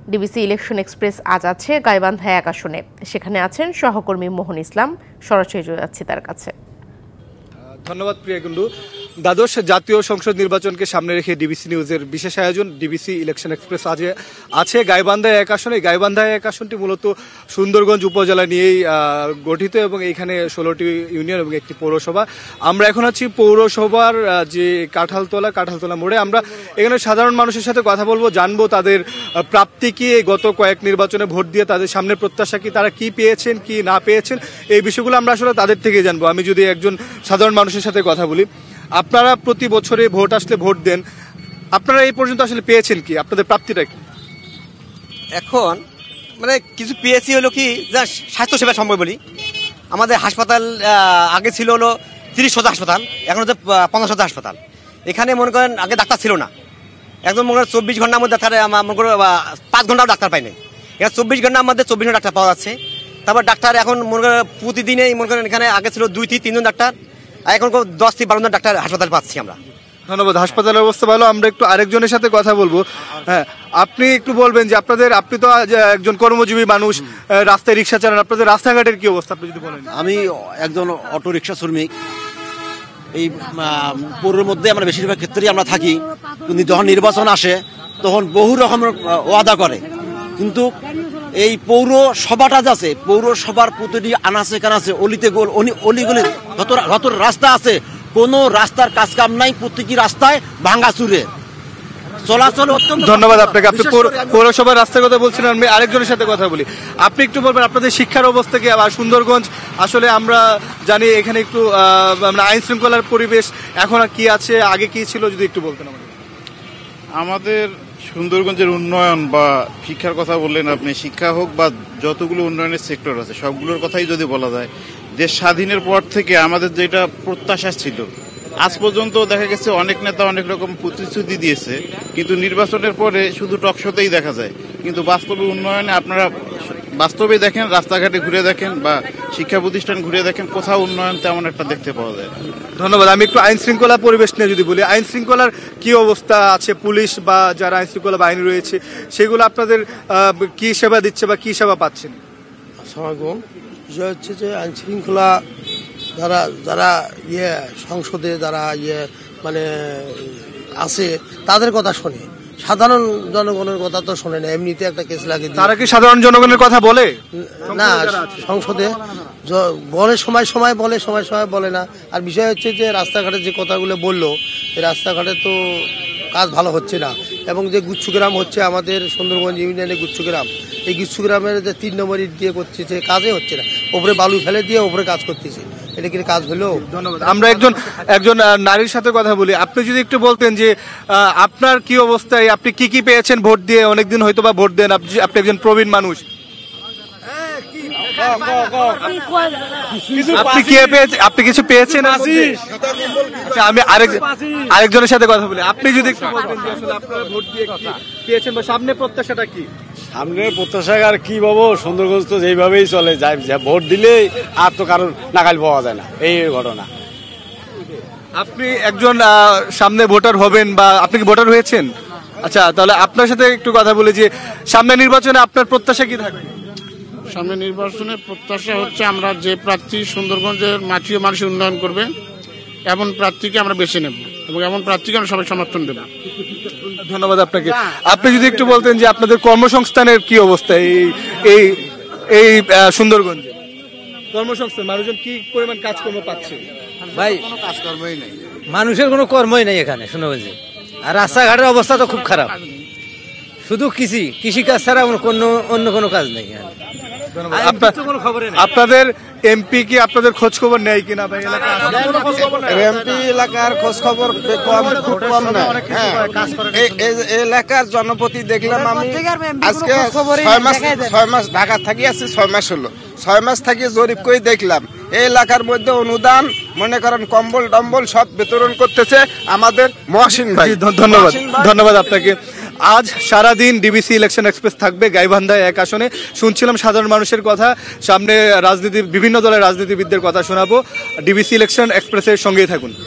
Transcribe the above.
DBC election express আজ আছে গাইবান্ধা ১ আসনে। সেখানে আছেন সহকর্মী মোহন ইসলাম। সরাসরি যাচ্ছি তার কাছে। ধন্যবাদ প্রিয়া কুন্ডু। দ্বাদশ জাতীয় সংসদ নির্বাচনকে সামনে রেখে ডিবিসি নিউজের বিশেষ আয়োজন ডিবিসি ইলেকশন এক্সপ্রেস আজ আছে গাইবান্ধা ১ আসনে। গাইবান্ধা ১ আসনটি মূলত সুন্দরগঞ্জ উপজেলা নিয়েই গঠিত এবং এইখানে ১৬টি ইউনিয়ন এবং একটি পৌরসভা। আমরা এখন আছি পৌরসভার যে কাঁঠালতলা মোড়ে। আমরা এখানে সাধারণ মানুষের সাথে কথা বলবো, জানবো তাদের প্রাপ্তি কি, গত কয়েক নির্বাচনে ভোট দিয়ে তাদের সামনে প্রত্যাশা কি, তারা কি পেয়েছেন কি না পেয়েছেন, এই বিষয়গুলো আমরা আসলে তাদের থেকে জানবো। আমি যদি একজন সাধারণ মানুষের সাথে কথা বলি, আপনারা প্রতি বছরে ভোট আসলে ভোট দেন, আপনারা এই পর্যন্ত আসলে পেয়েছেন কি, আপনাদের প্রাপ্তিটা কি? এখন মানে কিছু পেয়েছি হলো কি, যা স্বাস্থ্যসেবা সম্ভব বলি। আমাদের হাসপাতাল আগে ছিল হলো 30 শয্যা হাসপাতাল, এখন হচ্ছে 50 শয্যা হাসপাতাল। এখানে মনে করেন আগে ডাক্তার ছিল না, একদম মনে করেন 24 ঘন্টার মধ্যে ডাক্তার, মনে করেন 5 ঘন্টাও ডাক্তার পাই নাই। এখানে 24 ঘন্টার মধ্যে 24 ঘন্টা ডাক্তার পাওয়া যাচ্ছে। তারপর ডাক্তার এখন মনে করেন প্রতিদিনেই মনে করেন এখানে আগে ছিল 2 থেকে 3 জন ডাক্তার, এখন 10 থেকে 12 জন ডাক্তার হাসপাতাল পাচ্ছি আমরা। ধন্যবাদ। হাসপাতালের অবস্থা ভালো। আমরা একটু আরেকজনের সাথে কথা বলবো। হ্যাঁ, আপনি একটু বলবেন যে আপনি তো একজন কর্মজীবী মানুষ, রাস্তায় রিক্সা চালান, আপনাদের রাস্তাঘাটের কি অবস্থা আপনি যদি বলেন। আমি একজন অটো রিক্সা শ্রমিক। এই পৌরের মধ্যে আমরা বেশিরভাগ ক্ষেত্রেই আমরা থাকি, কিন্তু যখন নির্বাচন আসে তখন বহু রকমের ওয়াদা করে, কিন্তু এই পৌরসভাটা যাচ্ছে, পৌরসভার প্রতিটি আনাচে কানাচে অলিতে গোল অলিগলি যত রাস্তা আছে, কোনো রাস্তার কাজ কাম নাই, প্রত্যেকটি রাস্তায় ভাঙা চুরে চলাচল অত্যন্ত। ধন্যবাদ আপনাকে। আপনি পৌরসভার রাস্তার কথা বলছিলেন, আমি আরেকজনের সাথে কথা বলি। আপনি একটু বলবেন আপনাদের শিক্ষার অবস্থা কি? আবার সুন্দরগঞ্জ আসলে আমরা জানি এখানে একটু আইন শৃঙ্খলার পরিবেশ এখন কি আছে, আগে কি ছিল, যদি একটু বলতেন আমাদের সুন্দরগঞ্জের উন্নয়ন বা শিক্ষার কথা বললেন আপনি, শিক্ষা হোক বা যতগুলো উন্নয়নের সেক্টর আছে সবগুলোর কথাই যদি বলা যায়, দেশ স্বাধীনের পর থেকে আমাদের যেটা প্রত্যাশা ছিল, আজ পর্যন্ত দেখা গেছে অনেক নেতা অনেক রকম প্রতিশ্রুতি দিয়েছে, কিন্তু নির্বাচনের পরে শুধু টকশোতেই দেখা যায়, কিন্তু বাস্তবে উন্নয়নে আপনারা বাস্তবে দেখেন, রাস্তাঘাটে ঘুরে দেখেন বা শিক্ষা প্রতিষ্ঠান ঘুরে দেখেন, কোথাও উন্নয়ন তেমন একটা দেখতে পাওয়া যায়। ধন্যবাদ। আমি একটু আইন শৃঙ্খলা পরিবেশ নিয়ে যদি বলি, আইন শৃঙ্খলার কি অবস্থা আছে? পুলিশ বা যারা আইন শৃঙ্খলা বাহিনী রয়েছে সেগুলো আপনাদের কি সেবা দিচ্ছে বা কি সেবা পাচ্ছেন? বিষয় হচ্ছে যে আইন শৃঙ্খলা যারা সংসদে যারা মানে আছে তাদের কথা শোনে, সাধারণ জনগণের কথা তো শোনে না। এমনিতে একটা কেস লাগে, তারা কি সাধারণ জনগণের কথা বলে না? সংসদে বলে সময় বলে, সময় বলে না। আর বিষয় হচ্ছে যে রাস্তাঘাটে যে কথাগুলো বললো, এই রাস্তাঘাটে তো কাজ ভালো হচ্ছে না। এবং যে গুচ্ছগ্রাম হচ্ছে আমাদের সুন্দরগঞ্জ ইউনিয়নে গুচ্ছগ্রাম, এই গুচ্ছগ্রামের যে 3 নম্বর ইট দিয়ে করতেছে, কাজে হচ্ছে না। ওপরে বালু ফেলে দিয়ে ওপরে কাজ করতেছে, এটা কি কাজ হলো? ধন্যবাদ। আমরা একজন নারীর সাথে কথা বলি। আপনি যদি একটু বলতেন যে আপনার কি অবস্থায়, আপনি কি পেয়েছেন ভোট দিয়ে? অনেকদিন হয়তো বা ভোট দেন, আপনি একজন প্রবীণ মানুষ, আপনি কিছু পেয়েছেন? আমি আরেকজনের সাথে কথা বলি। আপনি যদি একটু বলতেন যে আসলে আপনারা ভোট দিয়ে পেয়েছেন বা সামনে প্রত্যাশাটা কি? সামনের প্রত্যাশা আর কি পাবো, সুন্দরগঞ্জ তো যেইভাবেই চলে যায়, ভোট দিলে আর তো কারণ নাগাল পাওয়া যায় না, এই ঘটনা। আপনি একজন সামনে ভোটার হবেন বা আপনি কি ভোটার হয়েছেন? আচ্ছা, তাহলে আপনার সাথে একটু কথা বলি যে সামনে নির্বাচনে আপনার প্রত্যাশা কি থাকবে? সামনে নির্বাচনের প্রত্যাশা হচ্ছে আমরা যে প্রার্থী সুন্দরগঞ্জের মাটিও মানুষের উন্নয়ন করবে এমন প্রার্থীকে আমরা বেছে নেব এবং এমন প্রার্থীকে আমরা সবাই সমর্থন দেব। ধন্যবাদ আপনাকে। আপনি যদি একটু বলতেন যে আপনাদের কর্মসংস্থানের কি অবস্থা এই সুন্দরগঞ্জে? কর্মসংস্থান, মানুষজন কি পরিমাণ কাজকর্ম পাচ্ছে? ভাই কোনো কাজকর্মই নেই, মানুষের কোনো কর্মই নেই এখানে সুন্দরগঞ্জে। আর রাস্তাঘাটের অবস্থা তো খুব খারাপ, শুধু কৃষিকাজ ছাড়া অন্য কোনো কাজ নেই। আপনাদের এমপি কি আপনাদের খোঁজ খবর নেয় কিনা? এমপি এলাকার খোঁজ খবর খুব কম নেয়। এলাকার জনপ্রতি দেখলাম আমি আজকে 6 মাস ঢাকা থাকি আছি, 6 মাস হলো। 6 মাস থাকি জরিপ করে দেখলাম এই এলাকার মধ্যে অনুদান মনে করেন কম্বল টম্বল সব বিতরণ করতেছে আমাদের মহসিন ভাই। ধন্যবাদ আপনাকে। আজ সারাদিন ডিবিসি ইলেকশন এক্সপ্রেস থাকবে গাইবান্ধা 1 আসনে। শুনছিলাম সাধারণ মানুষের কথা, সামনে বিভিন্ন দলের রাজনীতিবিদদের কথা শোনাবো। ডিবিসি ইলেকশন এক্সপ্রেসের সঙ্গেই থাকুন।